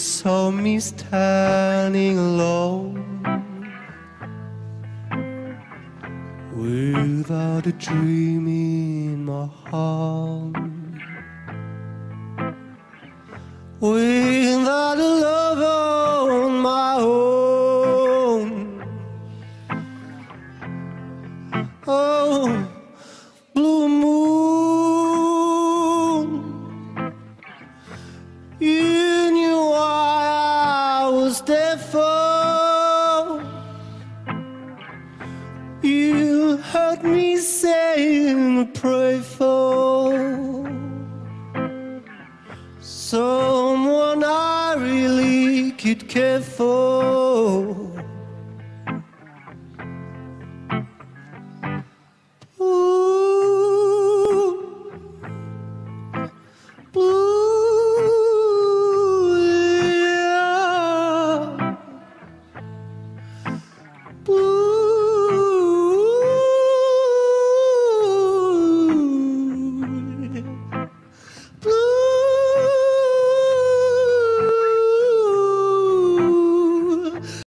saw me standing alone, without a dream in my heart, without a love on my own. Oh, blue moon, you knew why I was there for. You heard me saying a prayer for someone I really could care for.